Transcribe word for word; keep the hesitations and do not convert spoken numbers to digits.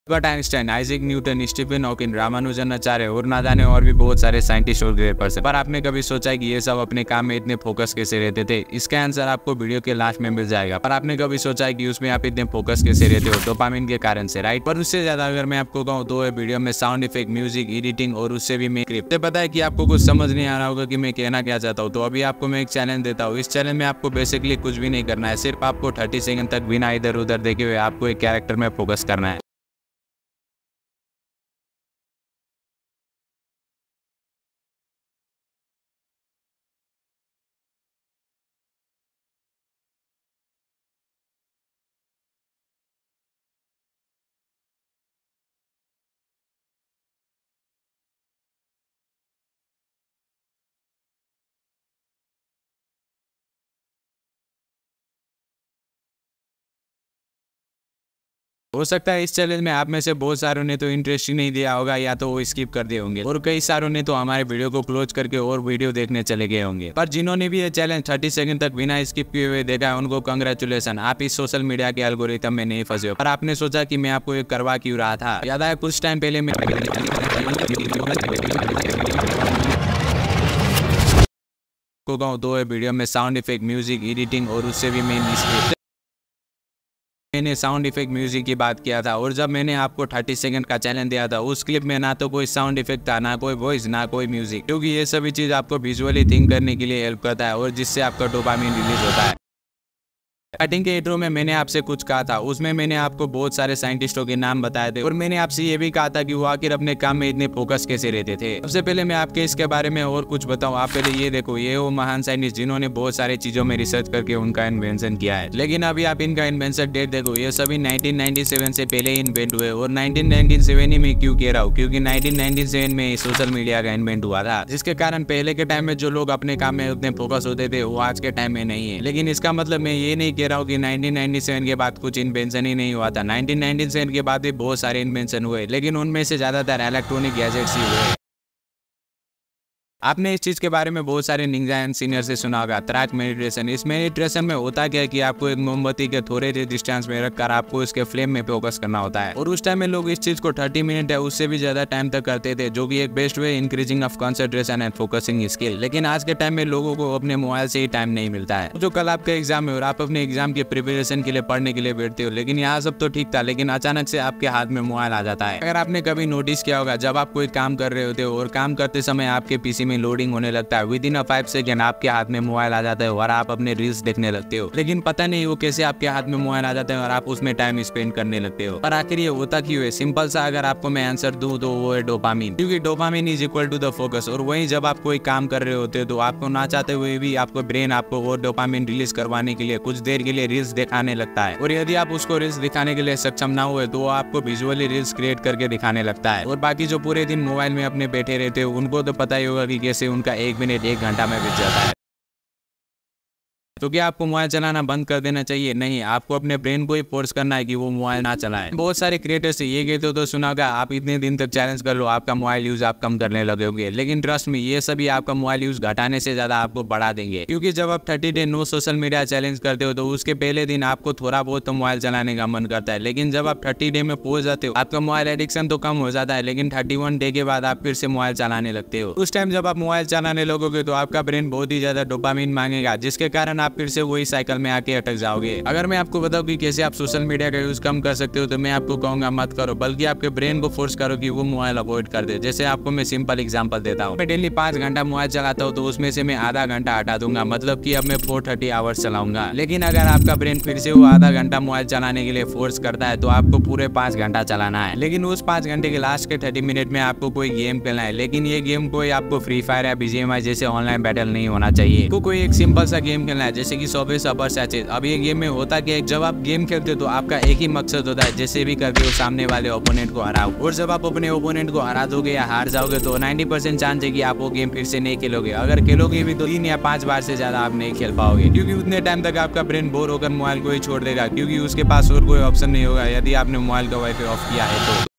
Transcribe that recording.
Albert Einstein, Isaac Newton, Stephen Hawking, Ramanujanacharya और ना जाने और भी बहुत सारे साइंटिस्ट और ग्रेट पर्सन। पर आपने कभी सोचा है कि ये सब अपने काम में इतने फोकस कैसे रहते थे? इसका आंसर आपको वीडियो के लास्ट में मिल जाएगा। पर आपने कभी सोचा है कि उसमें आप इतने फोकस कैसे रहते हो? डोपामिन के कारण से, राइट? पर उससे ज्यादा अगर मैं आपको कहूँ तो वीडियो में साउंड इफेक्ट, म्यूजिक, एडिटिंग और उससे भी मैं स्क्रिप्ट। पता है कि आपको कुछ समझ नहीं आ रहा होगा कि मैं कहना क्या चाहता हूँ, तो अभी आपको मैं एक चैलेंज देता हूँ। इस चैलेंज में आपको बेसिकली कुछ भी नहीं करना है, सिर्फ आपको थर्टी सेकंड तक बिना इधर उधर देखे हुए आपको एक कैरेक्टर में फोकस करना है। हो सकता है इस चैलेंज में आप में से बहुत सारों ने तो इंटरेस्ट ही नहीं दिया होगा या तो वो स्किप कर दिए होंगे, और कई सारों ने तो हमारे वीडियो को क्लोज करके और वीडियो देखने चले गए होंगे। पर जिन्होंने भी ये चैलेंज थर्टी सेकंड तक बिना स्किप किए हुए देखा है, उनको कंग्रेचुलेसन, आप इस सोशल मीडिया के एल्गोरिथम में नहीं फंसे हो। पर आपने सोचा कि मैं आपको ये करवा क्यों रहा था? याद है कुछ टाइम पहले मैं को कहूँ दो वीडियो में साउंड इफेक्ट, म्यूजिक, एडिटिंग और उससे भी मेन स्क्रिप्ट, मैंने साउंड इफेक्ट म्यूजिक की बात किया था। और जब मैंने आपको थर्टी सेकंड का चैलेंज दिया था, उस क्लिप में ना तो कोई साउंड इफेक्ट था, ना कोई वॉइस, ना कोई म्यूजिक, क्योंकि ये सभी चीज आपको विजुअली थिंक करने के लिए हेल्प करता है और जिससे आपका डोपामिन रिलीज होता है। स्टार्टिंग के इंट्रो में मैंने आपसे कुछ कहा था, उसमें मैंने आपको बहुत सारे साइंटिस्टों के नाम बताए थे और मैंने आपसे ये भी कहा था कि वो आखिर अपने काम में इतने फोकस कैसे रहते थे। सबसे पहले मैं आपके इसके बारे में और कुछ बताऊं, आप पहले ये देखो, ये वो महान साइंटिस्ट जिन्होंने बहुत सारी चीजों में रिसर्च करके उनका इन्वेंशन किया है। लेकिन अभी आप इनका इन्वेंशन डेट देखो, ये सभी नाइनटीन नाइंटी सेवन से पहले इन्वेंट हुए। और नाइनटीन नाइंटी सेवन ही में क्यों कह रहा हूँ, क्योंकि नाइनटीन नाइंटी सेवन में सोशल मीडिया का इन्वेंट हुआ था, जिसके कारण पहले के टाइम में जो लोग अपने काम में उतने फोकस होते थे वो आज के टाइम में नहीं है। लेकिन इसका मतलब मैं ये नहीं कह रहा हूँ कि नाइनटीन नाइंटी सेवन के बाद कुछ इन्वेंशन ही नहीं हुआ था। नाइनटीन नाइंटी सेवन के बाद भी बहुत सारे इन्वेंशन हुए, लेकिन उनमें से ज्यादातर इलेक्ट्रॉनिक गैजेट्स ही हुए। आपने इस चीज के बारे में बहुत सारे निंजा एंड सीनियर से सुना होगा, ट्रैक मेडिटेशन। इस मेडिटेशन में होता क्या है कि आपको एक मोमबत्ती के थोड़े से डिस्टेंस में रखकर आपको इसके फ्लेम में फोकस करना होता है। और उस टाइम में लोग इस चीज को थर्टी मिनट है उससे भी ज्यादा टाइम तक करते थे, जो कि एक best way increasing of concentration and focusing skill. लेकिन आज के टाइम में लोगों को अपने मोबाइल से ही टाइम नहीं मिलता है। जो कल आपका एग्जाम है और आप अपने एग्जाम की प्रिपरेशन के लिए पढ़ने के लिए बैठते हो, लेकिन यहाँ सब तो ठीक था, लेकिन अचानक से आपके हाथ में मोबाइल आ जाता है। अगर आपने कभी नोटिस किया होगा, जब आप कोई काम कर रहे होते हो और काम करते समय आपके पीसी में लोडिंग होने लगता है, within a five second आपके हाथ में मोबाइल आ जाता है और आप अपने रील्स देखने लगते हो। लेकिन पता नहीं वो कैसे आपके हाथ में मोबाइल आ जाता है और आप उसमें टाइम स्पेंड करने लगते हो। पर आखिर ये होता क्यों है? सिंपल सा अगर आपको मैं आंसर दूं तो वो है डोपामिन, क्योंकि dopamine is equal to the focus. और वहीं जब आप कोई काम कर रहे होते हो तो आपको ना चाहते हुए भी आपको ब्रेन आपको वो डोपामिन रिलीज करवाने के लिए कुछ देर के लिए रील्स दिखाने लगता है। और यदि आप उसको रील्स दिखाने के लिए सक्षम ना हुए तो वो आपको विजुअली रील्स क्रिएट करके दिखाने लगता है। और बाकी जो पूरे दिन मोबाइल में अपने बैठे रहते हो, उनको तो पता ही होगा कि कैसे उनका एक मिनट एक घंटा में बीत जाता है। तो क्या आपको मोबाइल चलाना बंद कर देना चाहिए? नहीं, आपको अपने ब्रेन को ही फोर्स करना है कि वो मोबाइल ना चलाए। बहुत सारे क्रिएटर्स ये कहते हो तो सुना होगा, आप इतने दिन तक चैलेंज कर लो, आपका मोबाइल यूज आप कम करने लगोगे। लेकिन ट्रस्ट में ये सभी आपका मोबाइल यूज घटाने से ज्यादा आपको बढ़ा देंगे, क्योंकि जब आप thirty day no social media challenge करते हो तो उसके पहले दिन आपको थोड़ा बहुत तो मोबाइल चलाने का मन करता है। लेकिन जब आप थर्टी डे में पहुंच जाते हो, आपका मोबाइल एडिक्शन तो कम हो जाता है, लेकिन थर्टी वन डे के बाद आप फिर से मोबाइल चलाने लगते हो। उस टाइम जब आप मोबाइल चलाने लगोगे तो आपका ब्रेन बहुत ही ज्यादा डोपामिन मांगेगा, जिसके कारण आप फिर से वही साइकिल में आके अटक जाओगे। अगर मैं आपको बताऊं कि कैसे आप सोशल मीडिया का यूज कम कर सकते हो, तो मैं आपको कहूंगा मत करो, बल्कि आपके ब्रेन को फोर्स करो कि वो मोबाइल अवॉइड कर दे। जैसे आपको मैं सिंपल एग्जांपल देता हूं, मैं डेली पांच घंटा मोबाइल चलाता हूं, तो उसमें से मैं आधा घंटा हटा दूंगा, मतलब कि अब मैं फोर थर्टी आवर्स चलाऊंगा। लेकिन अगर आपका ब्रेन फिर से वो आधा घंटा मोबाइल चलाने के लिए फोर्स करता है, तो आपको पूरे पांच घंटा चलाना है। लेकिन उस पांच घंटे के लास्ट के थर्टी मिनट में आपको कोई गेम खेलना है, लेकिन ये गेम कोई आपको फ्री फायर या बीजीएमआई जैसे ऑनलाइन बैटल नहीं होना चाहिए। तो कोई एक सिंपल सा गेम खेलना है, जैसे कि सबवे सर्फर्स सैचेस। अब ये गेम में होता क्या है, जब आप गेम खेलते हो तो आपका एक ही मकसद होता है, जैसे भी करके वो सामने वाले ओपोनेंट को हराओ। और जब आप अपने ओपोनेंट को हरा दोगे या हार जाओगे तो नाइंटी परसेंट चांस है कि आप वो गेम फिर से नहीं खेलोगे। अगर खेलोगे भी तो तीन या पांच बार से ज्यादा आप नहीं खेल पाओगे, क्योंकि उतने टाइम तक आपका ब्रेन बोर होकर मोबाइल को ही छोड़ देगा, क्योंकि उसके पास और कोई ऑप्शन नहीं होगा यदि आपने मोबाइल का वाईफाई ऑफ किया है तो।